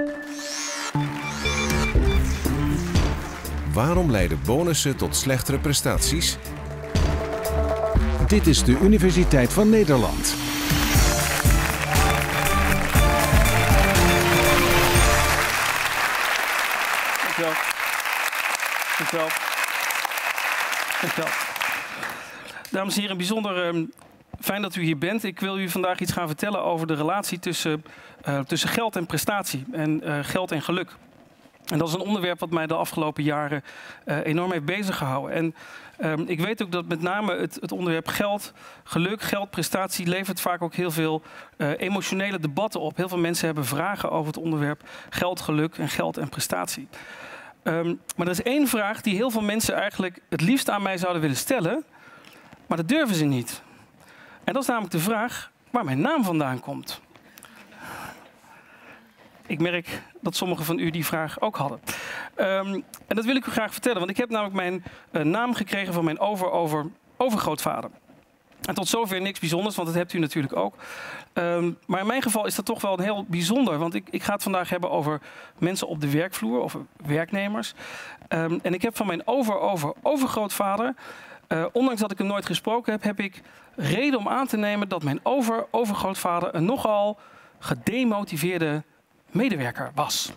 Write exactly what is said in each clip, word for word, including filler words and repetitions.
Waarom leiden bonussen tot slechtere prestaties? Dit is de Universiteit van Nederland. Dankjewel. Dankjewel. Dankjewel. Dames en heren, bijzonder um, fijn dat u hier bent. Ik wil u vandaag iets gaan vertellen over de relatie tussen, uh, tussen geld en prestatie en uh, geld en geluk. En dat is een onderwerp wat mij de afgelopen jaren uh, enorm heeft bezig gehouden. En um, ik weet ook dat met name het, het onderwerp geld, geluk, geld, prestatie levert vaak ook heel veel uh, emotionele debatten op. Heel veel mensen hebben vragen over het onderwerp geld, geluk en geld en prestatie. Um, maar er is één vraag die heel veel mensen eigenlijk het liefst aan mij zouden willen stellen, maar dat durven ze niet. En dat is namelijk de vraag waar mijn naam vandaan komt. Ik merk dat sommigen van u die vraag ook hadden. Um, en dat wil ik u graag vertellen, want ik heb namelijk mijn uh, naam gekregen van mijn over-over-overgrootvader. En tot zover niks bijzonders, want dat hebt u natuurlijk ook. Um, maar in mijn geval is dat toch wel een heel bijzonder, want ik, ik ga het vandaag hebben over mensen op de werkvloer, over werknemers. Um, en ik heb van mijn over-over-overgrootvader, uh, ondanks dat ik hem nooit gesproken heb, heb ik reden om aan te nemen dat mijn over-overgrootvader een nogal gedemotiveerde medewerker was.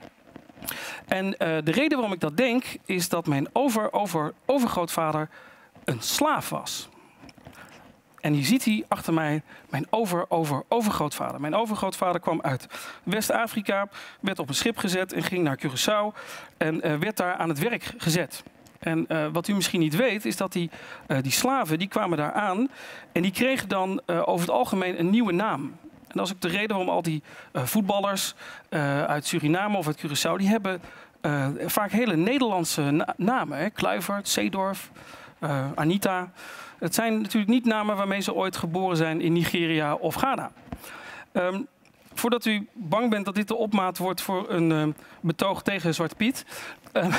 En uh, de reden waarom ik dat denk, is dat mijn over-over-overgrootvader een slaaf was. En je ziet hier achter mij mijn over-over-overgrootvader. Mijn overgrootvader kwam uit West-Afrika, werd op een schip gezet en ging naar Curaçao en uh, werd daar aan het werk gezet. En uh, wat u misschien niet weet, is dat die, uh, die slaven die kwamen daar aan en die kregen dan uh, over het algemeen een nieuwe naam. En dat is ook de reden waarom al die uh, voetballers uh, uit Suriname of uit Curaçao, die hebben uh, vaak hele Nederlandse na namen. Hè? Kluivert, Seedorf, uh, Anita. Het zijn natuurlijk niet namen waarmee ze ooit geboren zijn in Nigeria of Ghana. Um, voordat u bang bent dat dit de opmaat wordt voor een uh, betoog tegen Zwarte Piet. Uh,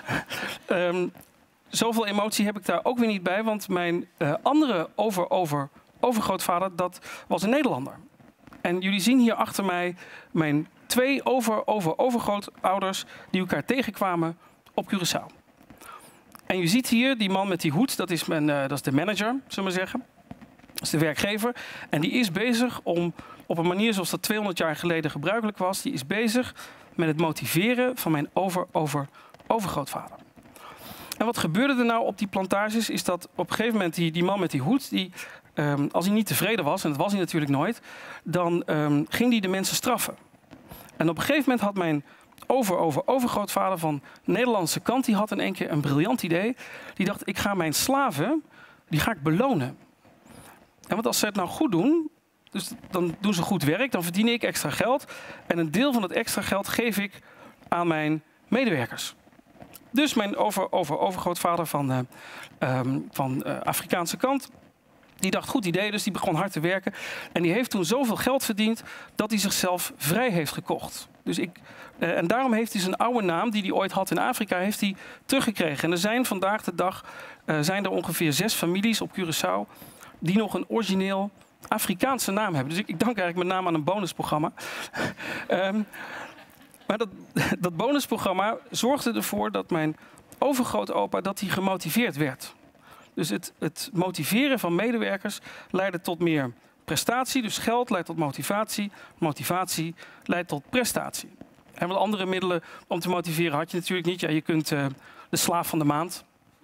um, zoveel emotie heb ik daar ook weer niet bij, want mijn uh, andere over-over-overgrootvader, dat was een Nederlander. En jullie zien hier achter mij mijn twee over-over-overgrootouders die elkaar tegenkwamen op Curaçao. En je ziet hier die man met die hoed, dat is, mijn, uh, dat is de manager, zullen we maar zeggen. Dat is de werkgever. En die is bezig om, op een manier zoals dat tweehonderd jaar geleden gebruikelijk was, die is bezig met het motiveren van mijn over-over-overgrootvader. En wat gebeurde er nou op die plantages, is dat op een gegeven moment die, die man met die hoed, die, um, als hij niet tevreden was, en dat was hij natuurlijk nooit, dan um, ging hij de mensen straffen. En op een gegeven moment had mijn over-over-overgrootvader van de Nederlandse kant, die had in één keer een briljant idee. Die dacht, ik ga mijn slaven, die ga ik belonen. En want als ze het nou goed doen, dus dan doen ze goed werk, dan verdien ik extra geld. En een deel van het extra geld geef ik aan mijn medewerkers. Dus mijn over-over-overgrootvader van, uh, um, van uh, Afrikaanse kant, die dacht, goed idee, dus die begon hard te werken. En die heeft toen zoveel geld verdiend dat hij zichzelf vrij heeft gekocht. Dus ik, uh, en daarom heeft hij zijn oude naam, die hij ooit had in Afrika, heeft hij teruggekregen. En er zijn vandaag de dag uh, zijn er ongeveer zes families op Curaçao die nog een origineel Afrikaanse naam hebben. Dus ik, ik dank eigenlijk met name aan een bonusprogramma. um, maar dat, dat bonusprogramma zorgde ervoor dat mijn overgrootopa dat hij gemotiveerd werd. Dus het, het motiveren van medewerkers leidde tot meer prestatie. Dus geld leidt tot motivatie. Motivatie leidt tot prestatie. En wat andere middelen om te motiveren had je natuurlijk niet. Ja, je kunt uh, de slaaf van de maand.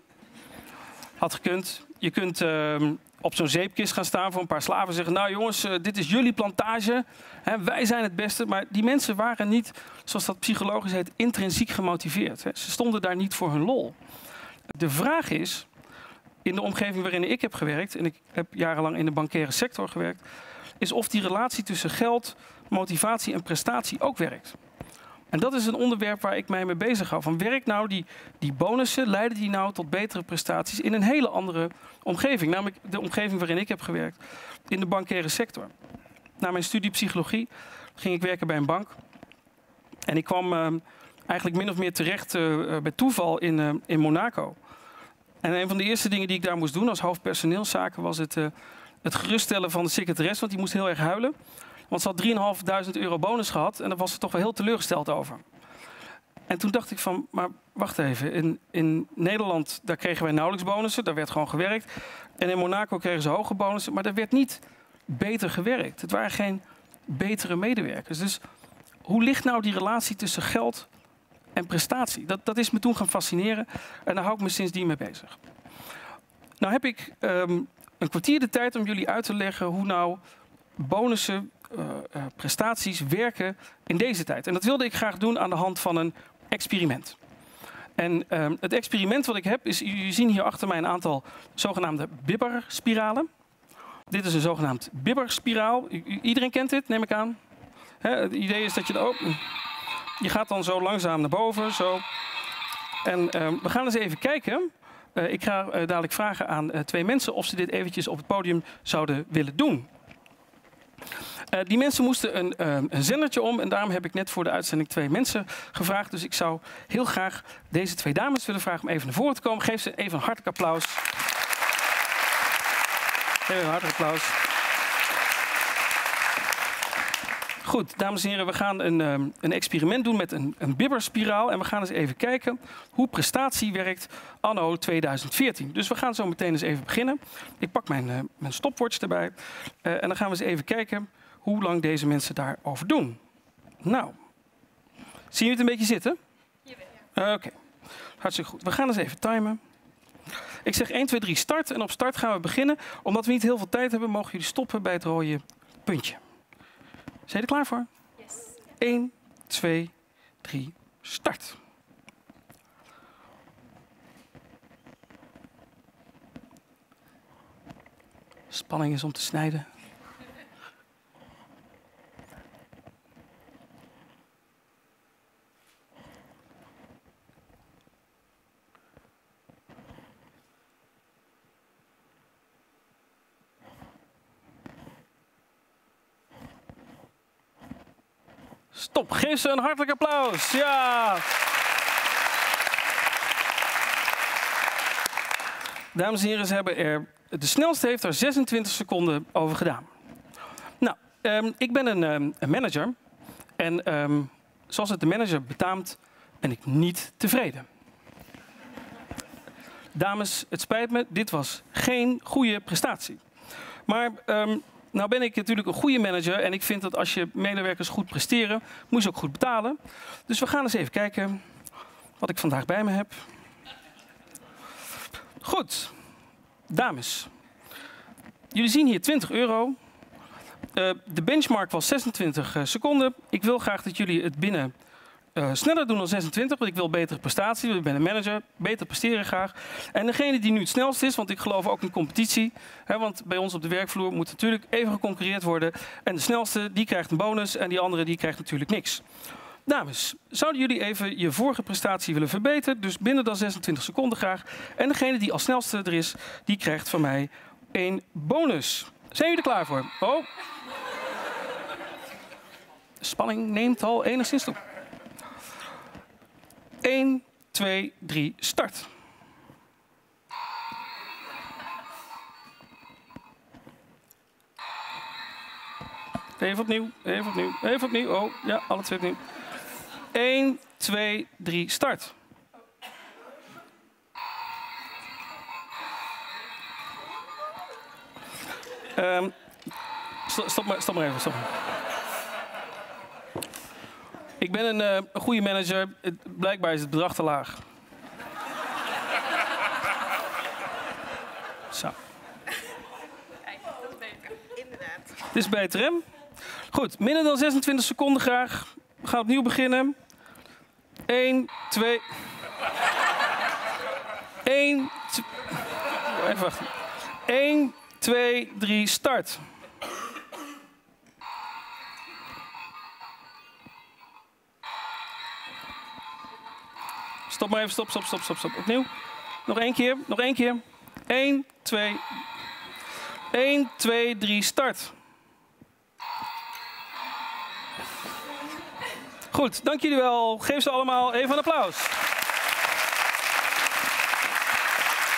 Had gekund. Je kunt uh, op zo'n zeepkist gaan staan voor een paar slaven en zeggen, nou jongens, uh, dit is jullie plantage. Hè, wij zijn het beste. Maar die mensen waren niet, zoals dat psychologisch heet, intrinsiek gemotiveerd. Hè. Ze stonden daar niet voor hun lol. De vraag is, in de omgeving waarin ik heb gewerkt, en ik heb jarenlang in de bankaire sector gewerkt, is of die relatie tussen geld, motivatie en prestatie ook werkt. En dat is een onderwerp waar ik mij mee bezig hou. Van werkt nou die, die bonussen, leiden die nou tot betere prestaties in een hele andere omgeving? Namelijk de omgeving waarin ik heb gewerkt, in de bankaire sector. Na mijn studie psychologie ging ik werken bij een bank. En ik kwam uh, eigenlijk min of meer terecht uh, bij toeval in, uh, in Monaco. En een van de eerste dingen die ik daar moest doen als hoofd personeelszaken was het, uh, het geruststellen van de secretaresse, want die moest heel erg huilen. Want ze had drieduizend euro bonus gehad en daar was ze toch wel heel teleurgesteld over. En toen dacht ik van, maar wacht even. In, in Nederland, daar kregen wij nauwelijks bonussen. Daar werd gewoon gewerkt. En in Monaco kregen ze hoge bonussen. Maar daar werd niet beter gewerkt. Het waren geen betere medewerkers. Dus hoe ligt nou die relatie tussen geld en prestatie? Dat, dat is me toen gaan fascineren. En daar hou ik me sindsdien mee bezig. Nou heb ik um, een kwartier de tijd om jullie uit te leggen hoe nou bonussen, uh, uh, prestaties werken in deze tijd. En dat wilde ik graag doen aan de hand van een experiment. En uh, het experiment wat ik heb is, jullie zien hier achter mij een aantal zogenaamde Bibber-spiralen. Dit is een zogenaamd Bibber-spiraal. Iedereen kent dit, neem ik aan. Hè, het idee is dat je... Oh, je gaat dan zo langzaam naar boven, zo. En uh, we gaan eens even kijken. Uh, ik ga uh, dadelijk vragen aan uh, twee mensen of ze dit eventjes op het podium zouden willen doen. Uh, die mensen moesten een, uh, een zendertje om en daarom heb ik net voor de uitzending twee mensen gevraagd. Dus ik zou heel graag deze twee dames willen vragen om even naar voren te komen. Geef ze even een hartelijk applaus. Even een hartelijk applaus. Goed, dames en heren, we gaan een, um, een experiment doen met een, een Bibber-spiraal. En we gaan eens even kijken hoe prestatie werkt anno tweeduizend veertien. Dus we gaan zo meteen eens even beginnen. Ik pak mijn, uh, mijn stopwatch erbij. Uh, en dan gaan we eens even kijken hoe lang deze mensen daarover doen. Nou, zien jullie het een beetje zitten? Uh, Oké, okay. Hartstikke goed. We gaan eens even timen. Ik zeg één, twee, drie, start. En op start gaan we beginnen. Omdat we niet heel veel tijd hebben, mogen jullie stoppen bij het rode puntje. Zijn jullie er klaar voor? Yes. één, twee, drie, start. Spanning is om te snijden. Stop, geef ze een hartelijk applaus. Ja. Dames en heren, ze hebben er, de snelste heeft er zesentwintig seconden over gedaan. Nou, um, ik ben een, um, een manager. En um, zoals het de manager betaamt, ben ik niet tevreden. Dames, het spijt me, dit was geen goede prestatie. Maar... Um, Nou ben ik natuurlijk een goede manager en ik vind dat als je medewerkers goed presteren, moet je ze ook goed betalen. Dus we gaan eens even kijken wat ik vandaag bij me heb. Goed, dames. Jullie zien hier twintig euro. Uh, de benchmark was zesentwintig seconden. Ik wil graag dat jullie het binnen uh, sneller doen dan zesentwintig, want ik wil betere prestatie. Ik ben een manager, beter presteren graag. En degene die nu het snelst is, want ik geloof ook in competitie. Hè, want bij ons op de werkvloer moet natuurlijk even geconcurreerd worden. En de snelste, die krijgt een bonus en die andere, die krijgt natuurlijk niks. Dames, zouden jullie even je vorige prestatie willen verbeteren? Dus binnen dan zesentwintig seconden graag. En degene die als snelste er is, die krijgt van mij een bonus. Zijn jullie er klaar voor? Oh. De spanning neemt al enigszins toe. één, twee, drie, start. Even opnieuw, even opnieuw, even opnieuw. Oh, ja, alle twee opnieuw. één, twee, drie, start. Um, stop, maar, stop maar even, stop maar. Ik ben een, uh, een goede manager. Het, blijkbaar is het bedrag te laag. Zo. Kijk, dat is beter. Inderdaad. Het is beter, hè? Goed, minder dan zesentwintig seconden graag. We gaan opnieuw beginnen. één, twee... één, even wachten. één, twee, drie, start. Stop maar even, stop, stop, stop, stop, stop. Opnieuw. Nog één keer, nog één keer. één, twee... één, twee, drie, start. Goed, dank jullie wel. Geef ze allemaal even een applaus.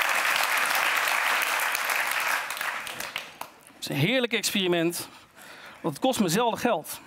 Het is een heerlijk experiment. Want het kost me zelden geld.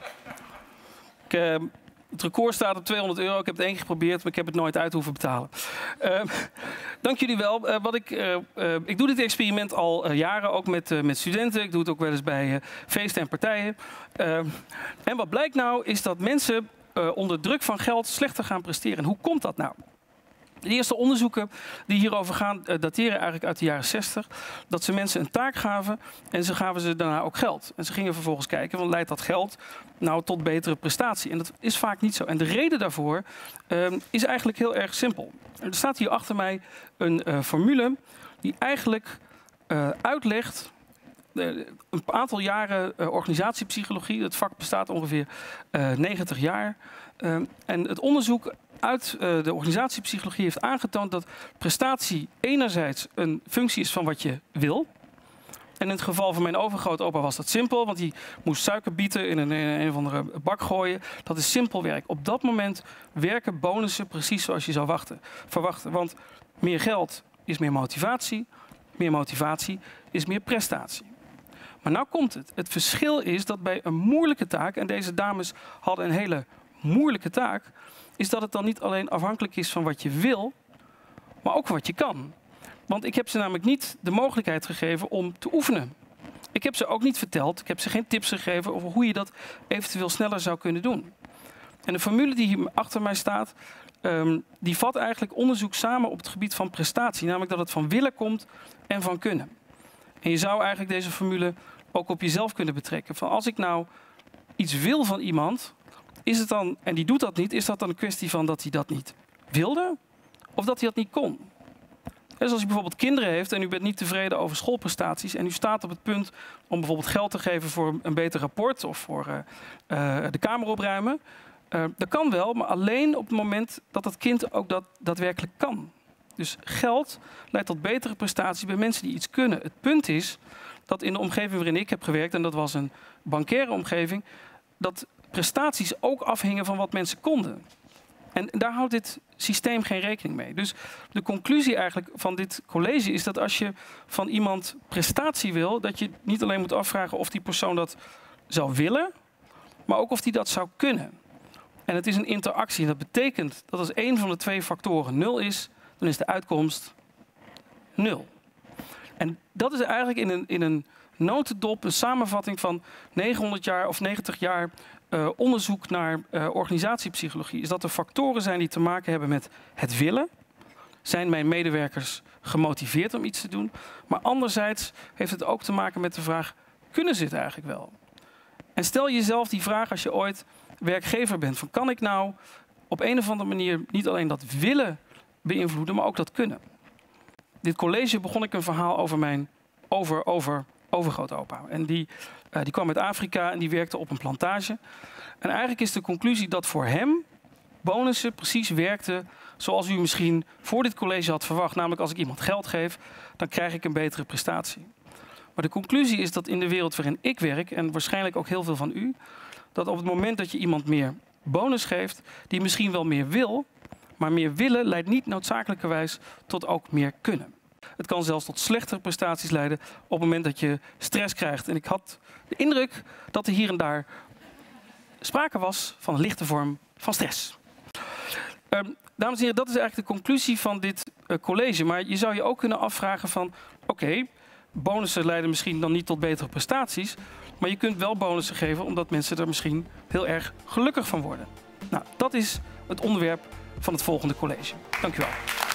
Ik, uh, het record staat op tweehonderd euro. Ik heb het één keer geprobeerd, maar ik heb het nooit uit hoeven betalen. Uh, dank jullie wel. Uh, wat ik, uh, uh, ik doe dit experiment al uh, jaren, ook met, uh, met studenten. Ik doe het ook wel eens bij uh, feesten en partijen. Uh, en wat blijkt nou, is dat mensen uh, onder druk van geld slechter gaan presteren. En hoe komt dat nou? De eerste onderzoeken die hierover gaan, uh, dateren eigenlijk uit de jaren zestig. Dat ze mensen een taak gaven en ze gaven ze daarna ook geld. En ze gingen vervolgens kijken, want leidt dat geld nou tot betere prestatie? En dat is vaak niet zo. En de reden daarvoor uh, is eigenlijk heel erg simpel. Er staat hier achter mij een uh, formule die eigenlijk uh, uitlegt... Uh, een aantal jaren uh, organisatiepsychologie. Het vak bestaat ongeveer uh, negentig jaar. Uh, en het onderzoek uit uh, de organisatiepsychologie heeft aangetoond dat prestatie enerzijds een functie is van wat je wil. En in het geval van mijn overgrootopa was dat simpel, want die moest suikerbieten in een, in een of andere bak gooien. Dat is simpel werk. Op dat moment werken bonussen precies zoals je zou wachten, verwachten. Want meer geld is meer motivatie. Meer motivatie is meer prestatie. Maar nou komt het. Het verschil is dat bij een moeilijke taak, en deze dames hadden een hele moeilijke taak, is dat het dan niet alleen afhankelijk is van wat je wil, maar ook wat je kan. Want ik heb ze namelijk niet de mogelijkheid gegeven om te oefenen. Ik heb ze ook niet verteld, ik heb ze geen tips gegeven over hoe je dat eventueel sneller zou kunnen doen. En de formule die hier achter mij staat, um, die vat eigenlijk onderzoek samen op het gebied van prestatie. Namelijk dat het van willen komt en van kunnen. En je zou eigenlijk deze formule ook op jezelf kunnen betrekken. Van als ik nou iets wil van iemand, is het dan, en die doet dat niet, is dat dan een kwestie van dat hij dat niet wilde of dat hij dat niet kon? Dus als u bijvoorbeeld kinderen heeft en u bent niet tevreden over schoolprestaties en u staat op het punt om bijvoorbeeld geld te geven voor een beter rapport of voor uh, uh, de kamer opruimen, uh, dat kan wel, maar alleen op het moment dat dat kind ook dat daadwerkelijk kan. Dus geld leidt tot betere prestaties bij mensen die iets kunnen. Het punt is dat in de omgeving waarin ik heb gewerkt, en dat was een bankaire omgeving, dat prestaties ook afhingen van wat mensen konden. En daar houdt dit systeem geen rekening mee. Dus de conclusie eigenlijk van dit college is dat als je van iemand prestatie wil, dat je niet alleen moet afvragen of die persoon dat zou willen, maar ook of die dat zou kunnen. En het is een interactie. En dat betekent dat als één van de twee factoren nul is, dan is de uitkomst nul. En dat is eigenlijk in een, in een notendop een samenvatting van negenhonderd jaar of negentig jaar uh, onderzoek naar uh, organisatiepsychologie. Is dat er factoren zijn die te maken hebben met het willen. Zijn mijn medewerkers gemotiveerd om iets te doen? Maar anderzijds heeft het ook te maken met de vraag, kunnen ze het eigenlijk wel? En stel jezelf die vraag als je ooit werkgever bent. Van, kan ik nou op een of andere manier niet alleen dat willen beïnvloeden, maar ook dat kunnen? Dit college begon ik een verhaal over mijn over, over, overgrootopa. En die, uh, die kwam uit Afrika en die werkte op een plantage. En eigenlijk is de conclusie dat voor hem bonussen precies werkten zoals u misschien voor dit college had verwacht. Namelijk als ik iemand geld geef, dan krijg ik een betere prestatie. Maar de conclusie is dat in de wereld waarin ik werk, en waarschijnlijk ook heel veel van u, dat op het moment dat je iemand meer bonus geeft, die misschien wel meer wil, maar meer willen leidt niet noodzakelijkerwijs tot ook meer kunnen. Het kan zelfs tot slechtere prestaties leiden op het moment dat je stress krijgt. En ik had de indruk dat er hier en daar sprake was van een lichte vorm van stress. Um, dames en heren, dat is eigenlijk de conclusie van dit uh, college. Maar je zou je ook kunnen afvragen van, oké, okay, bonussen leiden misschien dan niet tot betere prestaties, maar je kunt wel bonussen geven omdat mensen er misschien heel erg gelukkig van worden. Nou, dat is het onderwerp van het volgende college. Dank u wel.